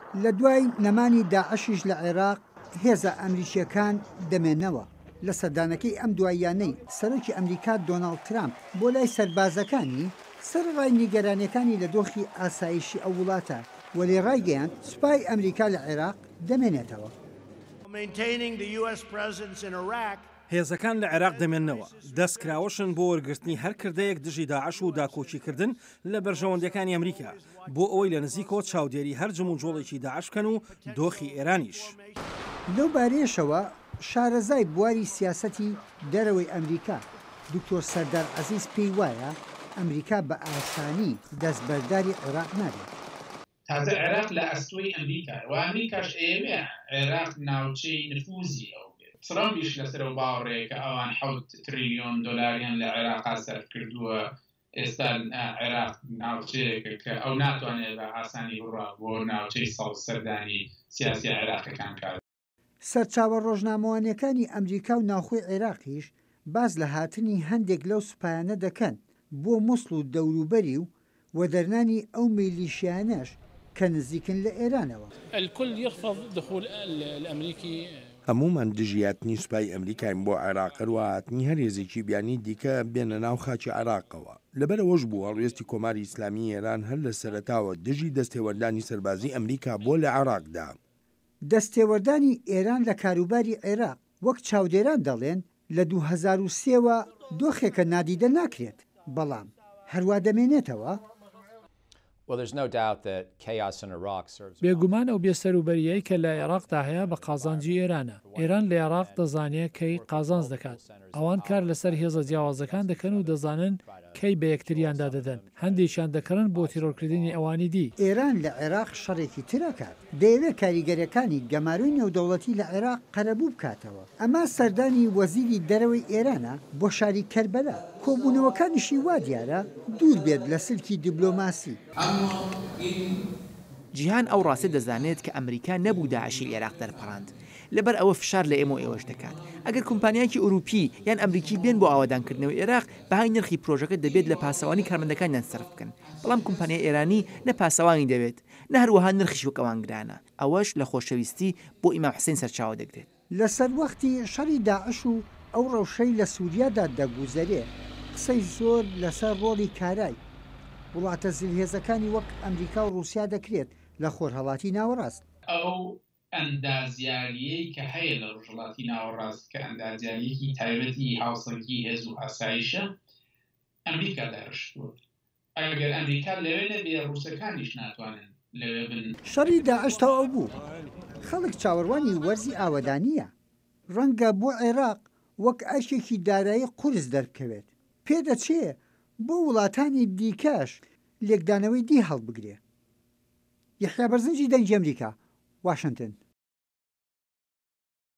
لە دوای نەمانی داعشیش لە عێراق هێزە ئەمریکیەکان دەمێنەوە. لە سەردانەکەی ئەم دواییانەی سەرۆکی ئەمریکا دۆناڵد ترامپ بۆ لای سەربازەکانی سەرڕای نیگەرانیەکانی لە دۆخی ئاسایشی ئەو وڵاتە وەلێ ڕایگەیاند سوپای ئەمریکا لە عێراق دەمێنێتەوە. هێزەکان لە عێراق دەمێننەوە، دەستکراوەشن بۆ وەرگرتنی هەر کردەیەک دژی داعش و داکۆچیکردن لە بەرژەوەندەکانی ئەمریکا بۆ ئەوەی لە نزیکەوە چاودێری هەر جم و جۆڵێکی داعش بکەن و دۆخی ئێرانیش. لەو بارەیەشەوە شارەزای بواری سیاسەتی دەرەوەی ئەمریکا دکتۆر سەردار عەزیز پێی وایە ئەمریکا بە ئاسانی دەستبەرداری عێراق نابێت. تازە عێراق لە ئەستۆی ئەمریکا و ئەمریکاش ئێوێ عێراق ناوچەی نفوزی ئەو بێت. ترامپیش لەسەر و باوەڕێکە ئەوان 7 تریلیۆن دۆلاریان لە عێراقا سەرف کردووە. ئێستا عێراق ناوچەیەکە کە ئەو ناتوانێت بە ئاسانی بڕوا بۆ ناوچەی سەڵ سەردانی سیاسی عێراقەکان کار. سەرچاوە ڕۆژنامەوانیەکانی ئەمریکا و ناوخۆی عێراقیش باز لە هاتنی هەندێک لەو سوپایانە دەکەن بۆ مووسڵ و دەوروبەری و وەدەرنانی ئەو میلیشیانەش کە نزیکن لە ئێرانەوە. هەمومان دژیاتنی سوپای ئەمریکاین بۆ عێراقەر و هاتنی هەرێزێکی بیانی دیکە بێنە ناو خاکی عێراقەوە. لەبەرەوەش بوو هەڵوێستی کۆماری ئیسلامی ئێران هەر لە سەرەتاوە دژی دەستێوەردانی سەربازی ئەمریکا بۆ لە عێراقدا. دەستێوەردانی ئێران لە کاروباری عێراق وەک چاودێران دەڵێن لە 2003ەوە دۆخێکە نادیدە ناکرێت، بەڵام هەروە دەمێنێتەوە. بێگومان ئەو بێسەروبەریەی کە لە عێراقدا هەیە بە قازانجی ئێرانە. ئێران لە عێراق دەزانێت کەی قازانج دەکات. ئەوان کار لەسەر هێزە جیاوازەکان دەکەن و دەزانن کەی بە یەکتریاندا دەدەن. هەندێکیان دەکەن بۆ تیرۆرکردنی ئەوانی دی. ئێران لە عێراق شەڕێکی ترەکات. دەیەوێت کاریگەرەکانی گەماروی نێودەوڵەتی لە عێراق قەرەبوو بکاتەوە. ئەمە سەردانی وەزیری دەرەوەی ئێرانە بۆ شاری کەربەلا. کۆبوونەوەکانیشی وا دیارە دوور بێت لە سلکی دیبلۆماسی. جیهان ئەو ڕاستی دەزانێت کە ئەمریکا نەبوو داعشی عێراق دەرپەڕاند. لەبەر ئەوە فشار لە ئێمە ئێوەش دەکات. ئەگەر کۆمپانیایکی ئوروپی یان ئەمریکی بێن بۆ ئاوادانکردنەوەی عێراق بەهای نرخی پرۆژەکە دەبێت لە پاسەوانی کارمەندەکانیان سەرف بکەن. بەڵام کۆمپانیای ئێرانی نە پاسەوانی دەوێت، نە هەروەها نرخیش وەکەوان گرانە. ئەوەش لە خۆشەویستی بۆ ئیمام حوسێن سەرچاوە دەگرێت. لەسەر وەختی شەڕی داعش و ئەو ڕەوشەی لە سووریادا دەگوزەرێ قسەی زۆر لەسەر ڕۆڵی کارای وڵاتە زیلهێزەکانی وەک ئەمریکا و رووسیا دەکرێت لە خۆرهەڵاتی ناوەڕاست. ئەو ئەندازیاریەی کە هەیە لە ڕۆژهەڵاتی ناوەڕاست کە ئەندازیاریەکی تایبەتی هاوسەنگی هێز و ئاسایشە ئەمریکا داڕشتووە. ئەگەر ئەمریکا لەوێ نەبێ ڕووسەکانیش ناتوانن لەوێ بن. شەڕی داعش تەواو بوو. خەڵک چاوەڕوانی وەرزی ئاوەدانیە. ڕەنگە بۆ عێراق وەک ئەشێکی دارایی قورس دەربکەوێت. پێدەچێ بۆ وڵاتانی دیکەش لێکدانەوەی دی هەڵبگرێ. یەحیا بەرزنجی دەنگی ئەمریکا، واشنگتن.